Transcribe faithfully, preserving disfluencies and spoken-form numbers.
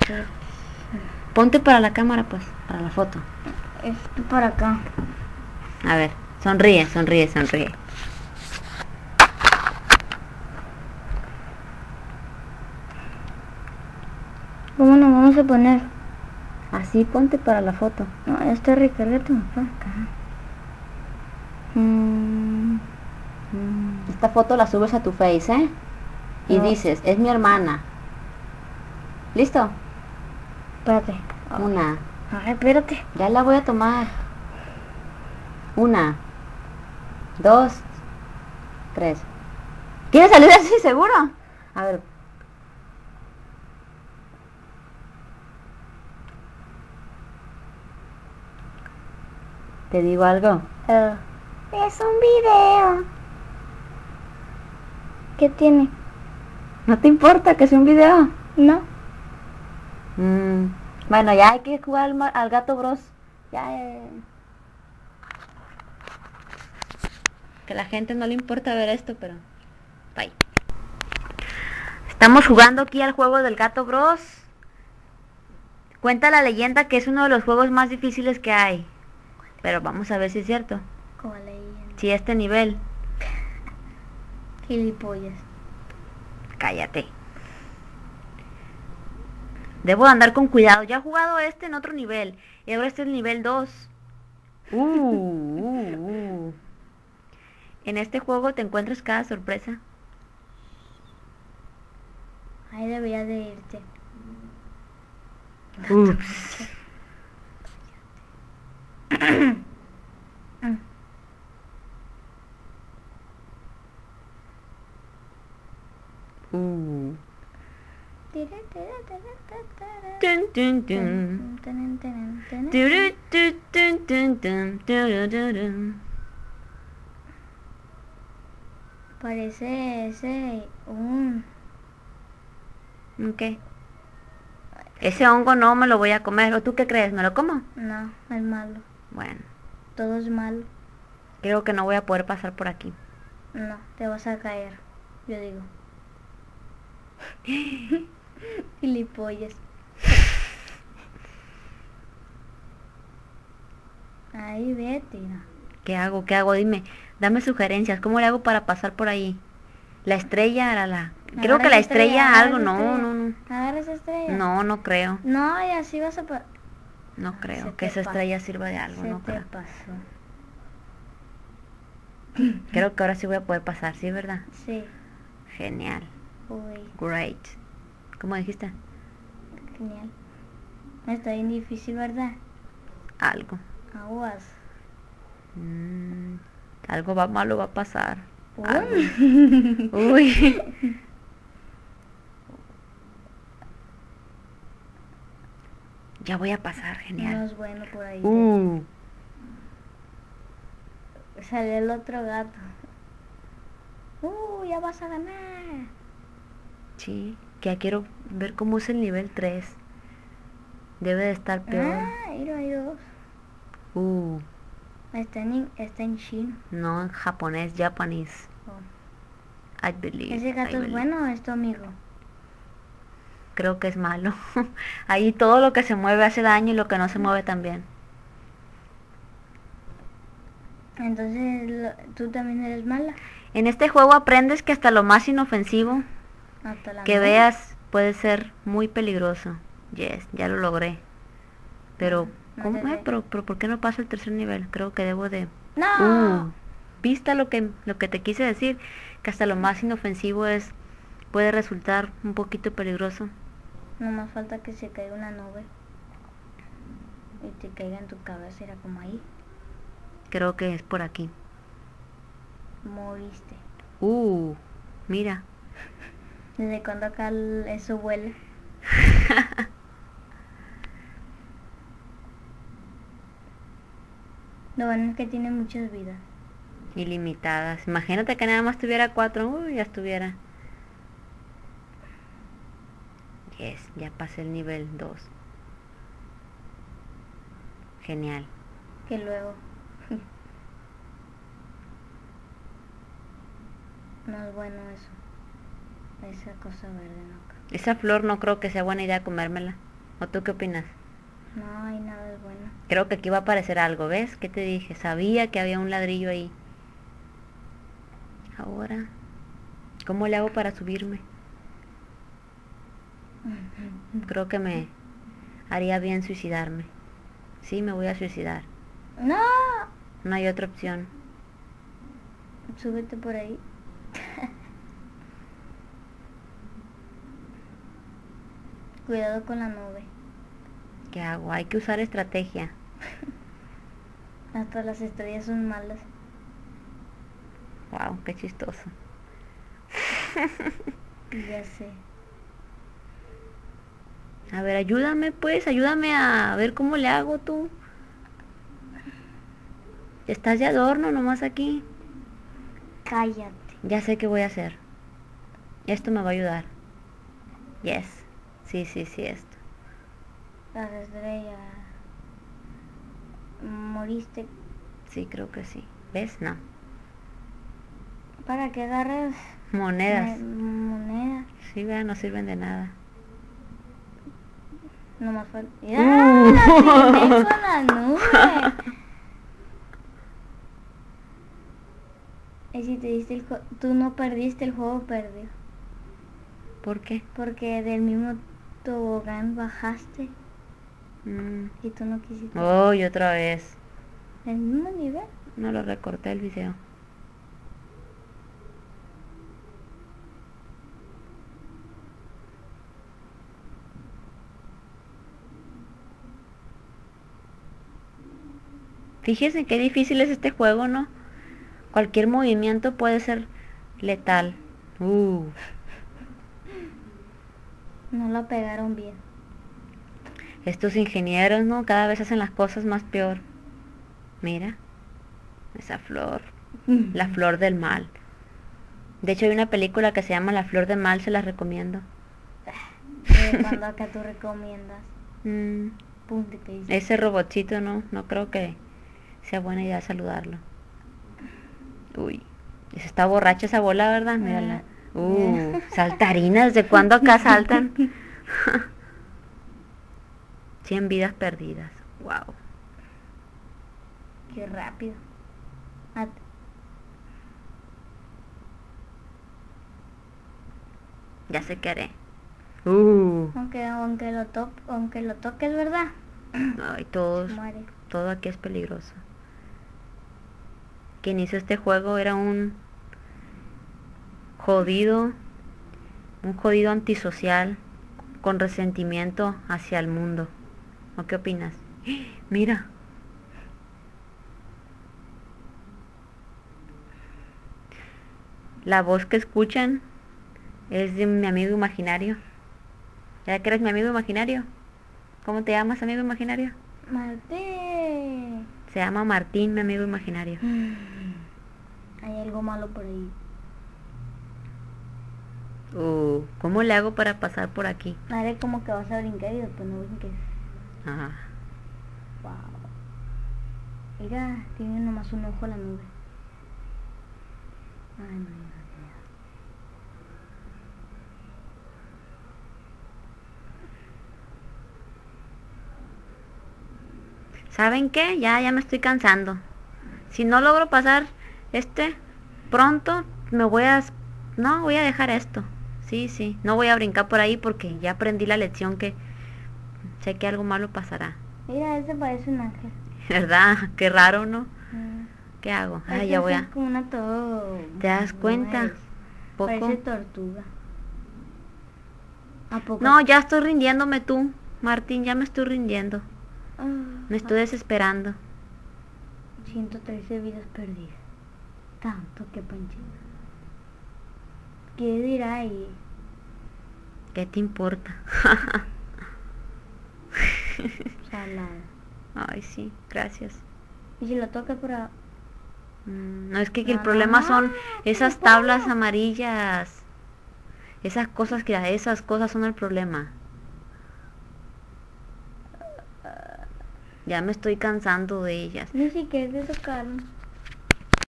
Ponte para la cámara, pues, para la foto. Esto para acá. A ver, sonríe, sonríe, sonríe. ¿Cómo nos vamos a poner? Así, ponte para la foto. No, esta recárgate más para acá. Mm, mm. Esta foto la subes a tu Face, ¿eh? Y No. dices, es mi hermana. ¿Listo? Espérate. Una. Ay, espérate. Ya la voy a tomar. Una. Dos. Tres. ¿Quieres salir así, seguro? A ver. ¿Te digo algo? Uh, es un video. ¿Qué tiene? ¿No te importa que sea un video? No. Mm, bueno, ya hay que jugar al, al Gato Bros. Ya, ya, ya. Que a la gente no le importa ver esto, pero... Bye. Estamos jugando aquí al juego del Gato Bros. Cuenta la leyenda que es uno de los juegos más difíciles que hay. Pero vamos a ver si es cierto. ¿Cómo leyenda? Si este nivel... Gilipollas. Cállate. Debo andar con cuidado. Ya he jugado este en otro nivel. Y ahora este es el nivel dos. Uh, uh, uh. En este juego te encuentras cada sorpresa. Ahí debería de irte. Ups. Uh. Tun, tun, tun. Turu, tu, tun, tun, tun, turu, turu. Parece ese un... ¿Qué? Ese hongo no me lo voy a comer. ¿O tú qué crees? ¿Me lo como? No, es malo. Bueno, Todo es malo. creo que no voy a poder pasar por aquí. No, te vas a caer. Yo digo. Gilipollas. Ahí vete. ¿Qué hago? ¿Qué hago? Dime, dame sugerencias. ¿Cómo le hago para pasar por ahí? La estrella era la... Creo Agarra que la esa estrella, agarra algo, esa no, estrella. no, no. Agarra esa estrella. No, no creo. No, y así vas a... pa- No Ah, creo se que te esa pa- estrella sirva de algo, Se no te creo. pasó. Creo que ahora sí voy a poder pasar, ¿sí, verdad? Sí. Genial. Uy, Great. ¿Cómo dijiste? genial. Está bien difícil, ¿verdad? Algo. Aguas. Mm, algo va malo va a pasar. Uy. Uy. Ya voy a pasar, No genial. es bueno por ahí. Uh. Sale el otro gato. Uh, ya vas a ganar. Sí, que ya quiero ver cómo es el nivel tres. Debe de estar peor. Ah, mira, hay dos. Uh, Está en, está en chino. no en japonés, japonés. Oh. I believe. ¿Ese I gato es believe. bueno o es tu amigo? Creo que es malo. Ahí todo lo que se mueve hace daño y lo que no se mueve también. Entonces, lo- ¿tú también eres mala? En este juego aprendes que hasta lo más inofensivo Hasta la que mala. veas puede ser muy peligroso. Yes, ya lo logré. Pero, No ¿cómo? te Eh, sé. pero, pero ¿por qué no paso el tercer nivel? Creo que debo de... ¡No! Uh, ¿viste lo que, lo que te quise decir? Que hasta lo más inofensivo es puede resultar un poquito peligroso. No más falta que se caiga una nube. Y te caiga en tu cabeza, era como ahí. Creo que es por aquí. Moriste. Uh, mira. ¿Desde cuándo acá el- eso vuela? Lo bueno es que tiene muchas vidas. Ilimitadas. Imagínate que nada más tuviera cuatro. Uy, ya estuviera. Yes, ya pasé el nivel dos. Genial. Que luego... no es bueno eso. Esa cosa verde, no. Esa flor no creo que sea buena idea comérmela. ¿O tú qué opinas? No hay nada de bueno. Creo que aquí va a aparecer algo, ¿ves? ¿Qué te dije? Sabía que había un ladrillo ahí. Ahora, ¿cómo le hago para subirme? Creo que me haría bien suicidarme. Sí, me voy a suicidar. No, No hay otra opción. súbete por ahí. Cuidado con la nube. ¿Qué hago? Hay que usar estrategia. Hasta las estrellas son malas. Wow, qué chistoso. Ya sé. A ver, ayúdame pues, ayúdame a ver cómo le hago tú. Estás de adorno nomás aquí. Cállate. Ya sé qué voy a hacer. Esto me va a ayudar. Yes. Sí, sí, sí, esto. Las estrellas. Moriste. Sí, creo que sí. ¿Ves? No. Para que agarres Monedas. me- monedas. Sí, vean, no sirven de nada. No más falta. Uh. ¡Ya! ¡La atiné con la nube! Y si te diste el juego, tú no perdiste, el juego perdió. ¿Por qué? Porque del mismo tobogán bajaste Mm. y tú no quisiste. Oh, y otra vez. ¿El mismo nivel? No lo recorté el video. Fíjese qué difícil es este juego, ¿no? Cualquier movimiento puede ser letal. Uh. No la pegaron bien. Estos ingenieros, ¿no? Cada vez hacen las cosas más peor. Mira. Esa flor. La flor del mal. De hecho hay una película que se llama La flor del mal, se las recomiendo. Eh, cuando acá tú recomiendas. Mm. Punto que dice. Ese robotcito no, no creo que sea buena idea saludarlo. Uy. Se está borracha esa bola, ¿verdad? Mírala. Uh, saltarinas, ¿de cuándo acá saltan? Cien vidas perdidas. Wow. Qué rápido. At- Ya sé qué haré. Uh. aunque aunque lo to aunque lo toques, ¿verdad? Ay, todos, Muere. todo aquí es peligroso. Quien hizo este juego era un jodido, un jodido antisocial con resentimiento hacia el mundo. ¿O qué opinas? Mira. La voz que escuchan es de mi amigo imaginario. ¿Ya que eres mi amigo imaginario? ¿Cómo te llamas, amigo imaginario? Martín. Se llama Martín, mi amigo imaginario. Hay algo malo por ahí. Uh, ¿cómo le hago para pasar por aquí? Haré como que vas a brincar y después no brinques. Ajá. Wow. Mira, tiene nomás un ojo la nube. Ay, no, no, no. ¿Saben qué? Ya, ya me estoy cansando. Si no logro pasar este pronto, me voy a... No, voy a dejar esto. Sí, sí. No voy a brincar por ahí porque ya aprendí la lección que sé que algo malo pasará. Mira, este parece un ángel. ¿Verdad? Qué raro, ¿no? Mm. ¿Qué hago? Ay, Este ya voy es a... como una todo. ¿Te das cuenta? Mueres. Poco. Parece tortuga. ¿A poco? No, ya estoy rindiéndome tú, Martín, ya me estoy rindiendo. Ah, Me estoy desesperando. ciento trece vidas perdidas. Tanto que panche. ¿Qué dirá ahí? ¿Qué te importa? Salada. Ay, sí, gracias. Y si lo toca por a... Mm, No, es que, que el No, problema no, son no, esas no. tablas amarillas. Esas cosas que esas cosas son el problema. Ya me estoy cansando de ellas. Ni siquiera te tocaron.